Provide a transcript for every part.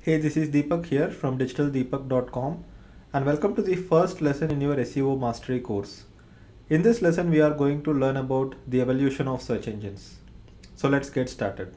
Hey, this is Deepak here from digitaldeepak.com and welcome to the first lesson in your SEO mastery course. In this lesson, we are going to learn about the evolution of search engines. So let's get started.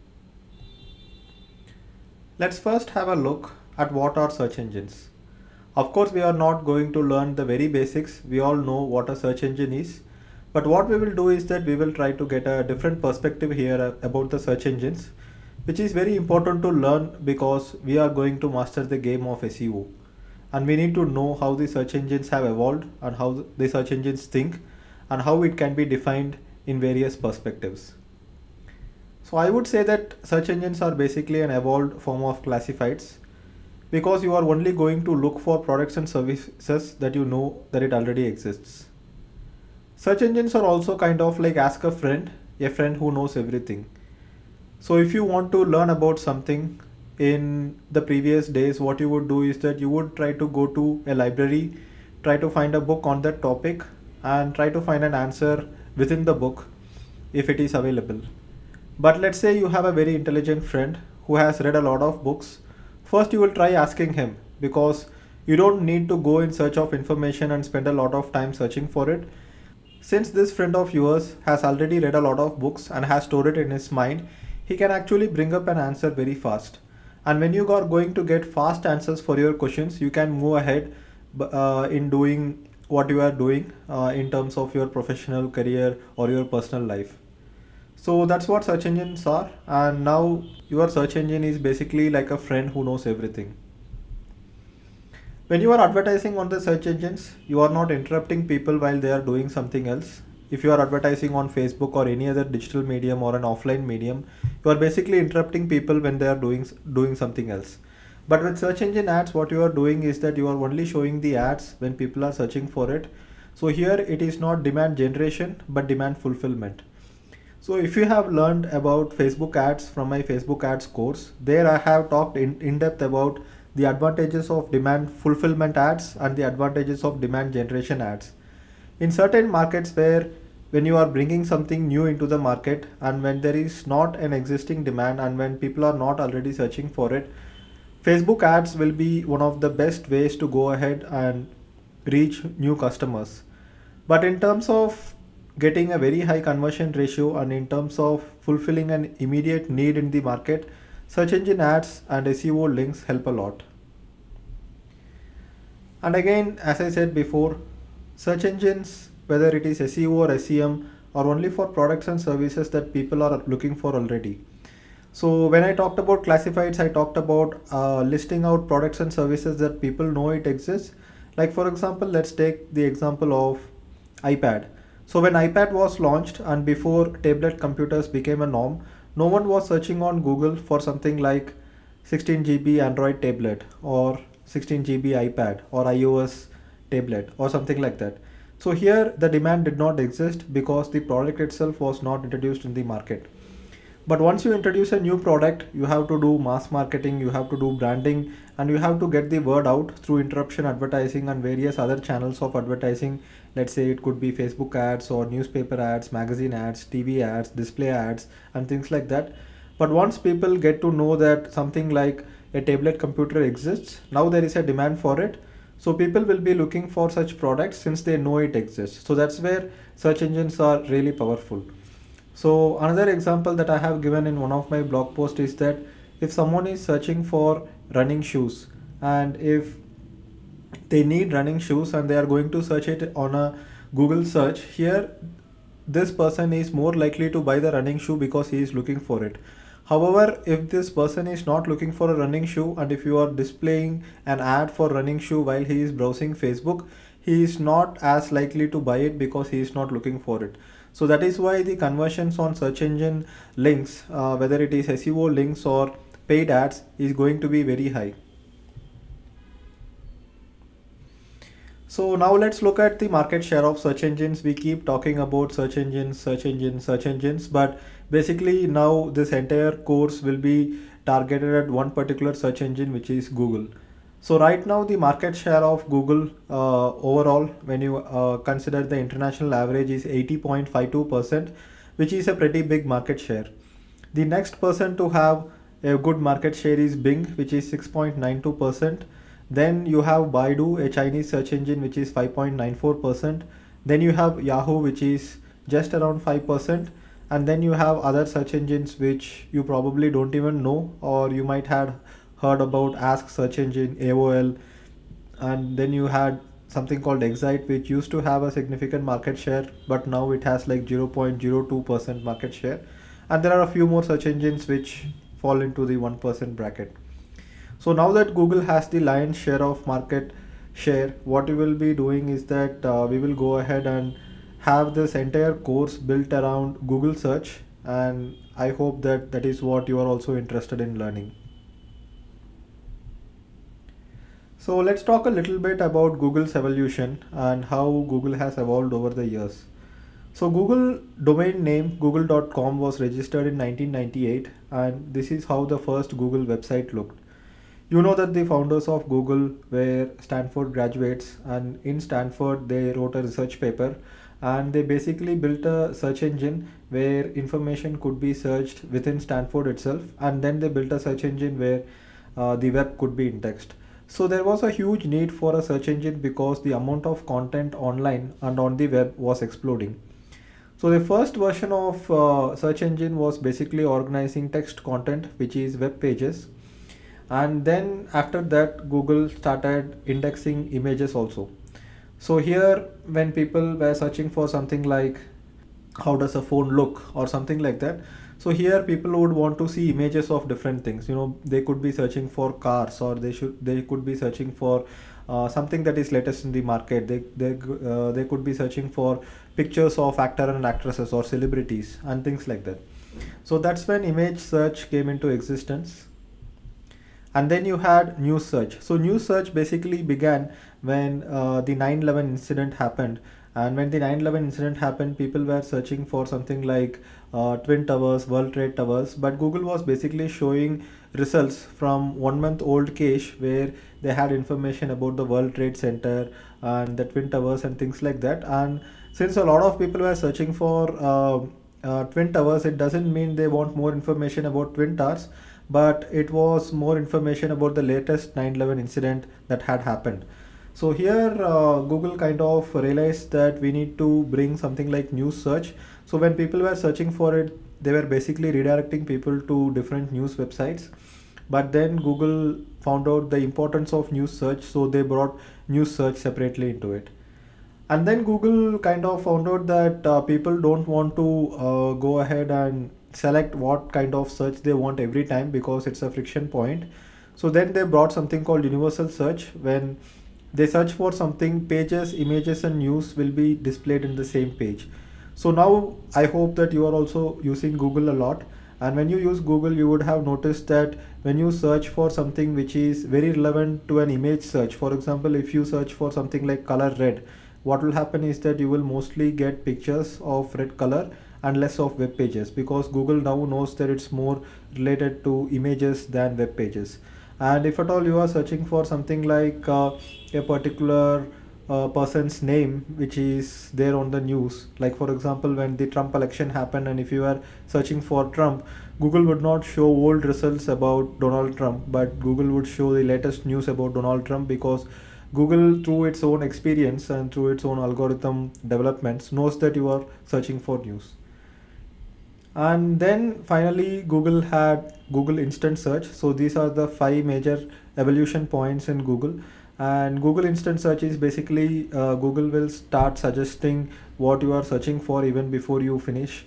Let's first have a look at what are search engines. Of course, we are not going to learn the very basics. We all know what a search engine is. But what we will do is that we will try to get a different perspective here about the search engines, which is very important to learn because we are going to master the game of SEO. And we need to know how the search engines have evolved and how the search engines think and how it can be defined in various perspectives. So I would say that search engines are basically an evolved form of classifieds because you are only going to look for products and services that you know that it already exists. Search engines are also kind of like ask a friend who knows everything. So if you want to learn about something in the previous days, what you would do is that you would try to go to a library, try to find a book on that topic and try to find an answer within the book if it is available. But let's say you have a very intelligent friend who has read a lot of books. First you will try asking him because you don't need to go in search of information and spend a lot of time searching for it. Since this friend of yours has already read a lot of books and has stored it in his mind, he can actually bring up an answer very fast. And when you are going to get fast answers for your questions, you can move ahead in doing what you are doing in terms of your professional career or your personal life. So that's what search engines are. And now your search engine is basically like a friend who knows everything. When you are advertising on the search engines, you are not interrupting people while they are doing something else. If you are advertising on Facebook or any other digital medium or an offline medium, you are basically interrupting people when they are doing something else. But with search engine ads, what you are doing is that you are only showing the ads when people are searching for it. So here it is not demand generation, but demand fulfillment. So if you have learned about Facebook ads from my Facebook ads course, there I have talked in depth about the advantages of demand fulfillment ads and the advantages of demand generation ads. In certain markets where when you are bringing something new into the market and when there is not an existing demand and when people are not already searching for it, Facebook ads will be one of the best ways to go ahead and reach new customers. But in terms of getting a very high conversion ratio and in terms of fulfilling an immediate need in the market, search engine ads and SEO links help a lot. And again, as I said before, search engines, whether it is SEO or SEM, are only for products and services that people are looking for already. So when I talked about classifieds, I talked about listing out products and services that people know it exists. Like for example, let's take the example of iPad. So when iPad was launched and before tablet computers became a norm, no one was searching on Google for something like 16 GB Android tablet or 16 GB iPad or iOS tablet or something like that. So here the demand did not exist because the product itself was not introduced in the market. But once you introduce a new product, you have to do mass marketing, you have to do branding, and you have to get the word out through interruption advertising and various other channels of advertising. Let's say it could be Facebook ads or newspaper ads, magazine ads, TV ads, display ads, and things like that. But once people get to know that something like a tablet computer exists, now there is a demand for it. So people will be looking for such products since they know it exists. So that's where search engines are really powerful. So another example that I have given in one of my blog posts is that if someone is searching for running shoes and if they need running shoes and they are going to search it on a Google search, here this person is more likely to buy the running shoe because he is looking for it. However, if this person is not looking for a running shoe and if you are displaying an ad for running shoe while he is browsing Facebook, he is not as likely to buy it because he is not looking for it. So that is why the conversions on search engine links, whether it is SEO links or paid ads, is going to be very high. So now let's look at the market share of search engines. We keep talking about search engines, but basically now this entire course will be targeted at one particular search engine, which is Google. So right now the market share of Google overall, when you consider the international average, is 80.52%, which is a pretty big market share. The next person to have A good market share is Bing, which is 6.92%. Then you have Baidu, a Chinese search engine, which is 5.94%. Then you have Yahoo, which is just around 5%. And then you have other search engines which you probably don't even know, or you might have heard about Ask Search Engine, AOL. And then you had something called Excite, which used to have a significant market share, but now it has like 0.02% market share. And there are a few more search engines which fall into the 1% bracket. So now that Google has the lion's share of market share, what we will be doing is that we will go ahead and have this entire course built around Google search, and I hope that that is what you are also interested in learning. So let's talk a little bit about Google's evolution and how Google has evolved over the years. So Google domain name google.com was registered in 1998, and this is how the first Google website looked. You know that the founders of Google were Stanford graduates, and in Stanford they wrote a research paper, and they basically built a search engine where information could be searched within Stanford itself, and then they built a search engine where the web could be indexed. So there was a huge need for a search engine because the amount of content online and on the web was exploding. So the first version of search engine was basically organizing text content, which is web pages. And then after that, Google started indexing images also. So here, when people were searching for something like how does a phone look or something like that, so here people would want to see images of different things. You know, they could be searching for cars, or they could be searching for something that is latest in the market. They could be searching for pictures of actor and actresses or celebrities and things like that. So that's when image search came into existence. And then you had news search. So news search basically began when the 9/11 incident happened. And when the 9/11 incident happened, people were searching for something like Twin Towers, World Trade Towers, but Google was basically showing results from 1 month old cache where they had information about the World Trade Center and the Twin Towers and things like that. And since a lot of people were searching for Twin Towers, it doesn't mean they want more information about Twin Towers, but it was more information about the latest 9/11 incident that had happened. So here Google kind of realized that we need to bring something like news search. So when people were searching for it, they were basically redirecting people to different news websites. But then Google found out the importance of news search, so they brought news search separately into it. And then Google kind of found out that people don't want to go ahead and select what kind of search they want every time because it's a friction point. So then they brought something called universal search. When they search for something, pages, images and news will be displayed in the same page. So now I hope that you are also using Google a lot, and when you use Google you would have noticed that when you search for something which is very relevant to an image search, for example if you search for something like color red, what will happen is that you will mostly get pictures of red color and less of web pages, because Google now knows that it's more related to images than web pages. And if at all you are searching for something like a particular person's name which is there on the news, like for example when the Trump election happened, and if you are searching for Trump, Google would not show old results about Donald Trump, but Google would show the latest news about Donald Trump, because Google, through its own experience and through its own algorithm developments, knows that you are searching for news. And then finally Google had Google Instant Search. So these are the 5 major evolution points in Google. And Google Instant Search is basically Google will start suggesting what you are searching for even before you finish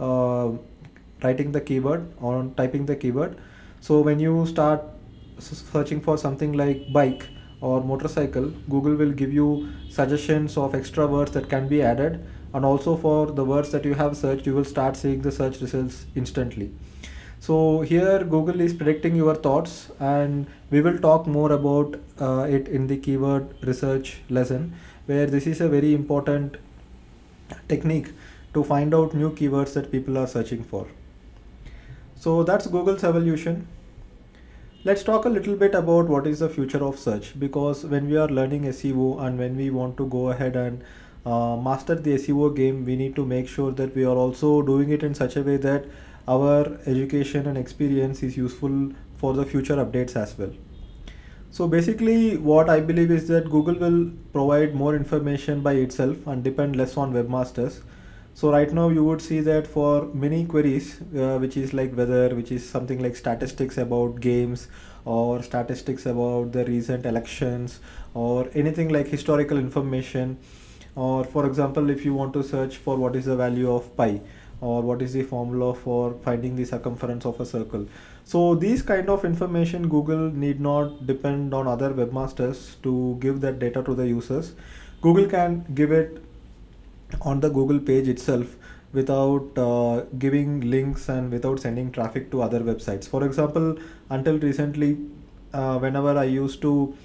writing the keyword or typing the keyword. So when you start searching for something like bike or motorcycle, Google will give you suggestions of extra words that can be added, and also for the words that you have searched, you will start seeing the search results instantly. So here Google is predicting your thoughts, and we will talk more about it in the keyword research lesson, where this is a very important technique to find out new keywords that people are searching for. So that's Google's evolution. Let's talk a little bit about what is the future of search, because when we are learning SEO and when we want to go ahead and master the SEO game, we need to make sure that we are also doing it in such a way that our education and experience is useful for the future updates as well. So basically what I believe is that Google will provide more information by itself and depend less on webmasters. So right now you would see that for many queries, which is like weather, which is something like statistics about games or statistics about the recent elections or anything like historical information, or for example, if you want to search for what is the value of pi or what is the formula for finding the circumference of a circle. So these kind of information Google need not depend on other webmasters to give that data to the users. Google can give it on the Google page itself without giving links and without sending traffic to other websites. For example, until recently, whenever I used to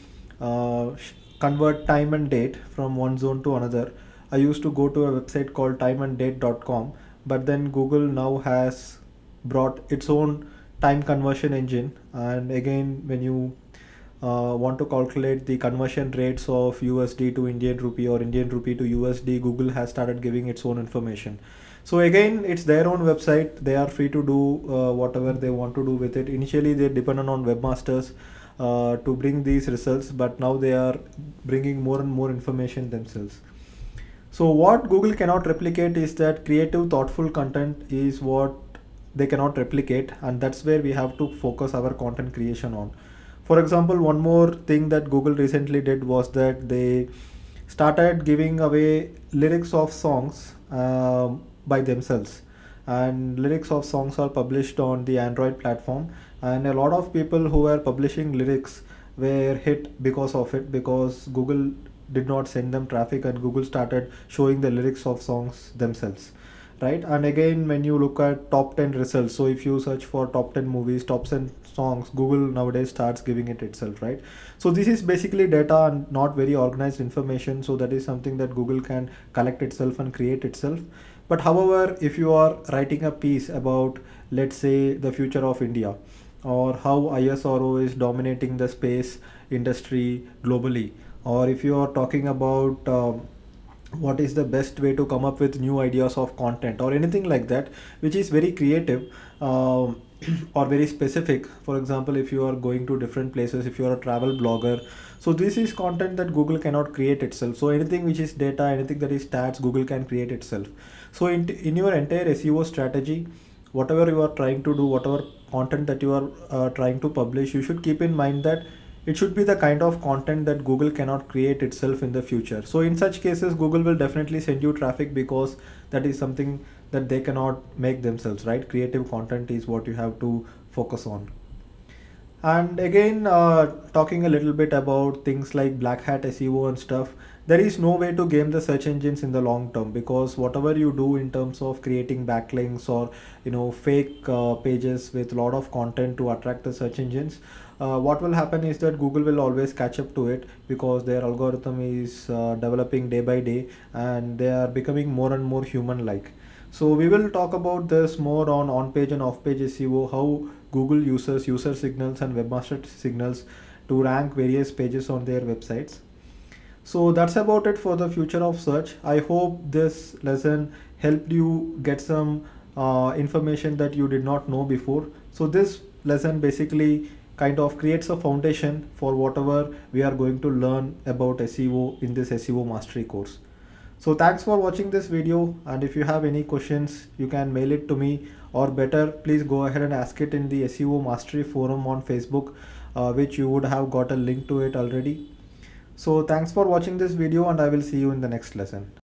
convert time and date from one zone to another, I used to go to a website called timeanddate.com, but then Google now has brought its own time conversion engine, and again when you want to calculate the conversion rates of USD to Indian rupee or Indian rupee to USD, Google has started giving its own information. So again, it's their own website. They are free to do whatever they want to do with it. Initially, they're dependent on webmasters to bring these results, but now they are bringing more and more information themselves. So what Google cannot replicate is that creative, thoughtful content is what they cannot replicate, and that's where we have to focus our content creation on. For example, one more thing that Google recently did was that they started giving away lyrics of songs by themselves, and lyrics of songs are published on the Android platform, and a lot of people who were publishing lyrics were hit because of it, because Google did not send them traffic and Google started showing the lyrics of songs themselves, right? And again, when you look at top 10 results, so if you search for top 10 movies, top 10 songs, Google nowadays starts giving it itself, right? So this is basically data and not very organized information, so that is something that Google can collect itself and create itself. But however, if you are writing a piece about, let's say, the future of India, or how ISRO is dominating the space industry globally, or if you are talking about what is the best way to come up with new ideas of content or anything like that, which is very creative or very specific. For example, if you are going to different places, if you are a travel blogger, so this is content that Google cannot create itself. So anything which is data, anything that is stats, Google can create itself. So in your entire SEO strategy, whatever you are trying to do, whatever content that you are trying to publish, you should keep in mind that it should be the kind of content that Google cannot create itself in the future. So in such cases, Google will definitely send you traffic because that is something that they cannot make themselves, right? Creative content is what you have to focus on. And again, talking a little bit about things like black hat SEO and stuff, there is no way to game the search engines in the long term, because whatever you do in terms of creating backlinks or fake pages with a lot of content to attract the search engines, what will happen is that Google will always catch up to it, because their algorithm is developing day by day and they are becoming more and more human like. So we will talk about this more on page and off page SEO, how Google uses user signals and webmaster signals to rank various pages on their websites. So that's about it for the future of search. I hope this lesson helped you get some information that you did not know before. So this lesson basically kind of creates a foundation for whatever we are going to learn about SEO in this SEO mastery course. So thanks for watching this video, and if you have any questions, you can mail it to me, or better, please go ahead and ask it in the SEO Mastery forum on Facebook, which you would have got a link to it already. So thanks for watching this video, and I will see you in the next lesson.